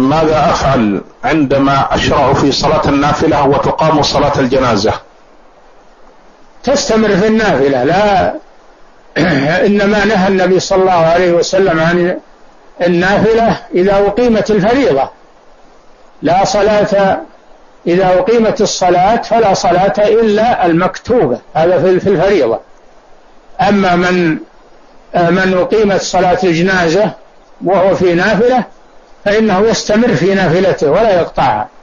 ماذا أفعل عندما أشرع في صلاة النافلة وتقام صلاة الجنازة؟ تستمر في النافلة، لا إنما نهى النبي صلى الله عليه وسلم عن النافلة إذا أقيمت الفريضة، لا صلاة إذا أقيمت الصلاة فلا صلاة إلا المكتوبة، هذا في الفريضة. أما من أقيمت صلاة الجنازة وهو في نافلة فإنه يستمر في نافلته ولا يقطعها.